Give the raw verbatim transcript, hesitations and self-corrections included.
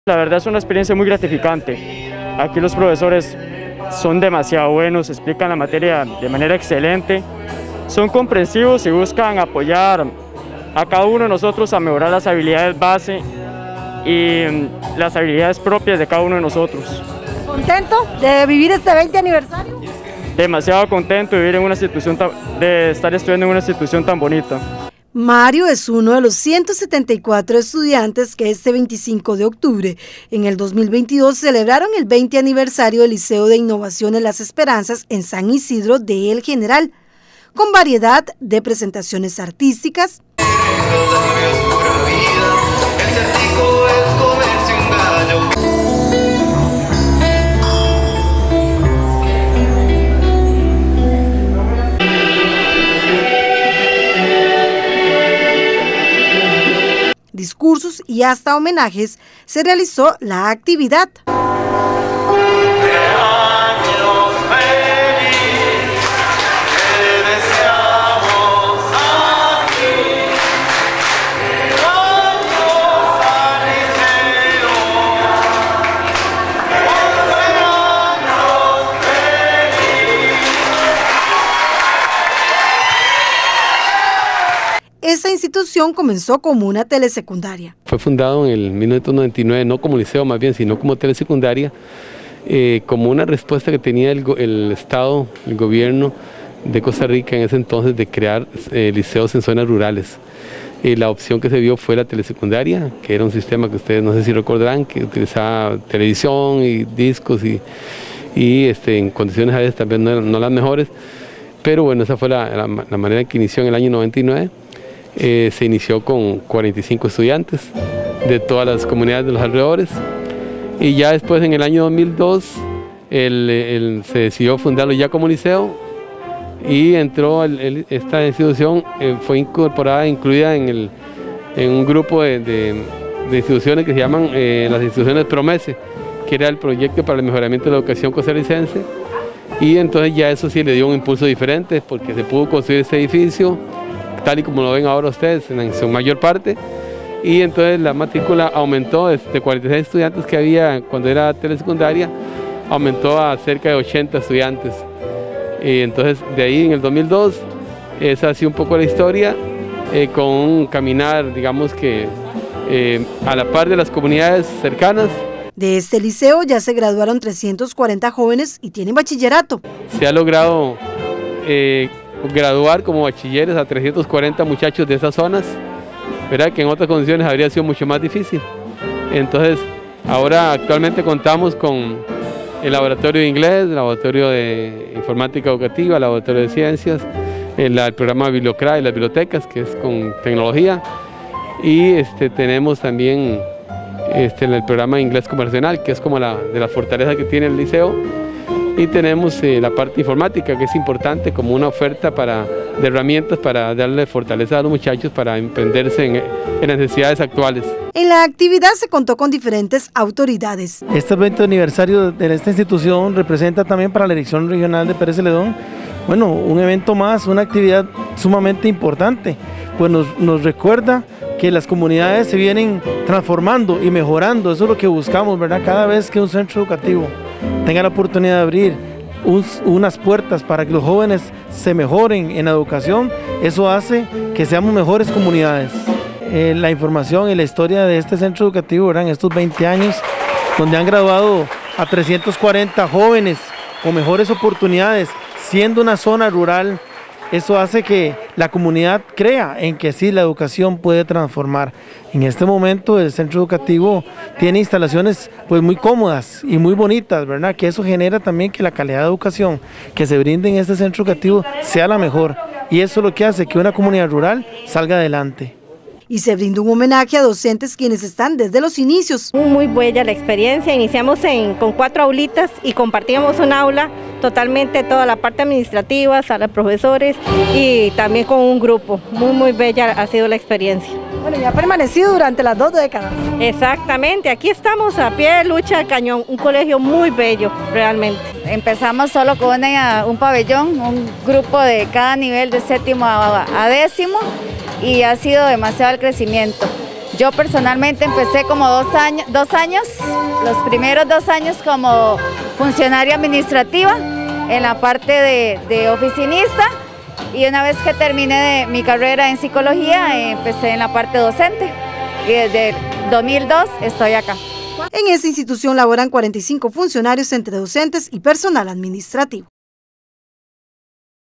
La verdad es una experiencia muy gratificante. Aquí los profesores son demasiado buenos, explican la materia de manera excelente, son comprensivos y buscan apoyar a cada uno de nosotros a mejorar las habilidades base y las habilidades propias de cada uno de nosotros. ¿Contento de vivir este veinte aniversario? Demasiado contento de vivir en una institución, de estar estudiando en una institución tan bonita. Mario es uno de los ciento setenta y cuatro estudiantes que este veinticinco de octubre en el dos mil veintidós celebraron el veinte aniversario del Liceo de Innovaciones Las Esperanzas en San Isidro de El General, con variedad de presentaciones artísticas, discursos y hasta homenajes. Se realizó la actividad. Esta institución comenzó como una telesecundaria. Fue fundado en el mil novecientos noventa y nueve, no como liceo más bien, sino como telesecundaria, eh, como una respuesta que tenía el, el Estado, el gobierno de Costa Rica en ese entonces de crear eh, liceos en zonas rurales. Y la opción que se vio fue la telesecundaria, que era un sistema que ustedes no sé si recordarán, que utilizaba televisión y discos y, y este, en condiciones a veces también no, no las mejores, pero bueno, esa fue la, la, la manera en que inició en el año noventa y nueve. Eh, se inició con cuarenta y cinco estudiantes de todas las comunidades de los alrededores y ya después en el año dos mil dos el, el, se decidió fundarlo ya como liceo y entró el, el, esta institución eh, fue incorporada, incluida en, el, en un grupo de, de, de instituciones que se llaman eh, las instituciones Promese, que era el proyecto para el mejoramiento de la educación costarricense, y entonces ya eso sí le dio un impulso diferente porque se pudo construir este edificio tal y como lo ven ahora ustedes en su mayor parte, y entonces la matrícula aumentó de cuarenta y seis estudiantes que había cuando era telesecundaria, aumentó a cerca de ochenta estudiantes, y entonces de ahí en el dos mil dos, esa ha sido un poco la historia, eh, con un caminar digamos que eh, a la par de las comunidades cercanas. De este liceo ya se graduaron trescientos cuarenta jóvenes y tienen bachillerato. Se ha logrado eh, graduar como bachilleres a trescientos cuarenta muchachos de esas zonas, ¿verdad? Que en otras condiciones habría sido mucho más difícil. Entonces, ahora actualmente contamos con el laboratorio de inglés, el laboratorio de informática educativa, el laboratorio de ciencias, el, el programa Bibliocra y las bibliotecas, que es con tecnología, y este, tenemos también este, el programa de inglés conversacional, que es como la, de las fortalezas que tiene el liceo. Y tenemos eh, la parte informática, que es importante como una oferta para, de herramientas para darle fortaleza a los muchachos para emprenderse en, en las necesidades actuales. En la actividad se contó con diferentes autoridades. Este veinte aniversario de esta institución representa también para la Dirección Regional de Pérez Celedón, bueno, un evento más, una actividad sumamente importante, pues nos, nos recuerda que las comunidades se vienen transformando y mejorando. Eso es lo que buscamos, ¿verdad? Cada vez que un centro educativo tenga la oportunidad de abrir un, unas puertas para que los jóvenes se mejoren en la educación, eso hace que seamos mejores comunidades. Eh, la información y la historia de este centro educativo, ¿verdad? En estos veinte años, donde han graduado a trescientos cuarenta jóvenes con mejores oportunidades, siendo una zona rural, eso hace que la comunidad crea en que sí, la educación puede transformar. En este momento el centro educativo tiene instalaciones pues muy cómodas y muy bonitas, ¿verdad? Que eso genera también que la calidad de educación que se brinde en este centro educativo sea la mejor. Y eso es lo que hace que una comunidad rural salga adelante. Y se brindó un homenaje a docentes quienes están desde los inicios. Muy buena la experiencia, iniciamos en, con cuatro aulitas y compartíamos un aula totalmente, toda la parte administrativa, sala de profesores y también con un grupo. Muy muy bella ha sido la experiencia. Bueno, y ha permanecido durante las dos décadas. Exactamente, aquí estamos a pie de lucha de cañón, un colegio muy bello realmente. Empezamos solo con una, un pabellón, un grupo de cada nivel de séptimo a, a décimo, y ha sido demasiado el crecimiento. Yo personalmente empecé como dos años, dos años, los primeros dos años como funcionaria administrativa en la parte de, de oficinista, y una vez que terminé de mi carrera en psicología, eh, empecé en la parte docente y desde dos mil dos estoy acá. En esta institución laboran cuarenta y cinco funcionarios entre docentes y personal administrativo.